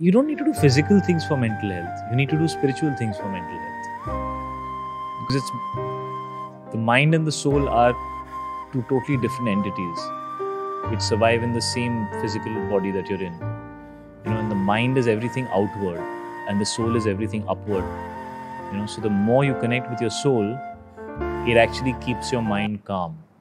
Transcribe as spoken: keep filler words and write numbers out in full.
you don't need to do physical things for mental health. You need to do spiritual things for mental health. Because it's the mind and the soul are two totally different entities which survive in the same physical body that you're in. You know, and the mind is everything outward and the soul is everything upward. You know, so the more you connect with your soul, it actually keeps your mind calm.